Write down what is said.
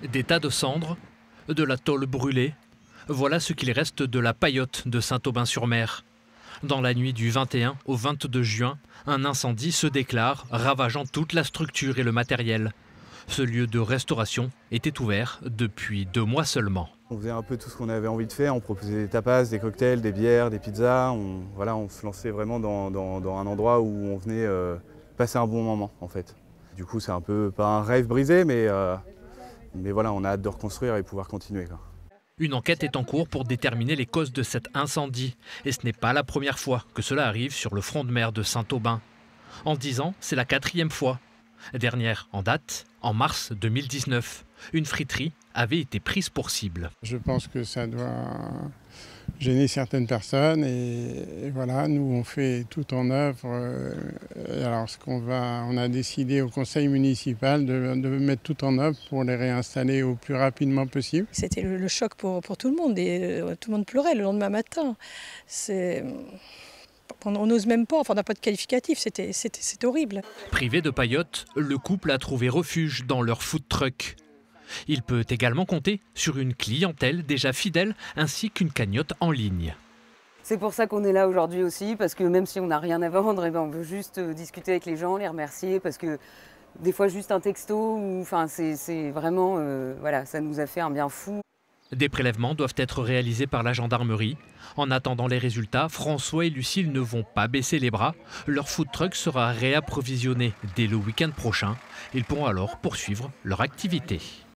Des tas de cendres, de la tôle brûlée, voilà ce qu'il reste de la paillote de Saint-Aubin-sur-Mer. Dans la nuit du 21 au 22 juin, un incendie se déclare, ravageant toute la structure et le matériel. Ce lieu de restauration était ouvert depuis 2 mois seulement. On faisait un peu tout ce qu'on avait envie de faire, on proposait des tapas, des cocktails, des bières, des pizzas. On se lançait vraiment dans un endroit où on venait passer un bon moment en fait. Du coup c'est un peu, pas un rêve brisé, mais voilà, on a hâte de reconstruire et pouvoir continuer, quoi. Une enquête est en cours pour déterminer les causes de cet incendie. Et ce n'est pas la première fois que cela arrive sur le front de mer de Saint-Aubin. En 10 ans, c'est la 4e fois. Dernière en date, en mars 2019, une friterie avait été prise pour cible. Je pense que ça doit gêner certaines personnes et voilà, nous on fait tout en œuvre. Alors on a décidé au conseil municipal de mettre tout en œuvre pour les réinstaller au plus rapidement possible. C'était le choc pour tout le monde et tout le monde pleurait le lendemain matin. On n'ose même pas, on n'a pas de qualificatif, c'est horrible. Privé de paillotes, le couple a trouvé refuge dans leur food truck. Il peut également compter sur une clientèle déjà fidèle ainsi qu'une cagnotte en ligne. C'est pour ça qu'on est là aujourd'hui aussi, parce que même si on n'a rien à vendre, on veut juste discuter avec les gens, les remercier, parce que des fois juste un texto, c'est vraiment, voilà, ça nous a fait un bien fou. Des prélèvements doivent être réalisés par la gendarmerie. En attendant les résultats, François et Lucille ne vont pas baisser les bras. Leur food truck sera réapprovisionné dès le week-end prochain. Ils pourront alors poursuivre leur activité.